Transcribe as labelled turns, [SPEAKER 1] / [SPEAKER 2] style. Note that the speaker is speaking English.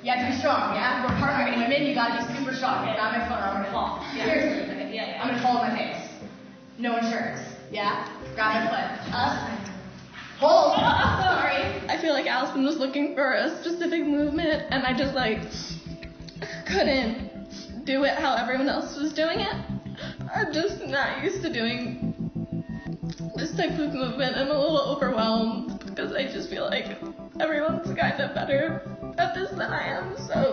[SPEAKER 1] You have to be strong, yeah? We're partnering women, you gotta be super strong. Okay. Grab my phone, I'm gonna fall. Yeah. Seriously. Okay. Yeah. I'm gonna fall on my face. No insurance. Yeah? Grab my foot. Up. Hold. Sorry.
[SPEAKER 2] I feel like Allison was looking for a specific movement, and I just like couldn't do it how everyone else was doing it. I'm just not used to doing this type of movement. I'm a little overwhelmed because I just feel like everyone's kind of better at this than I am, so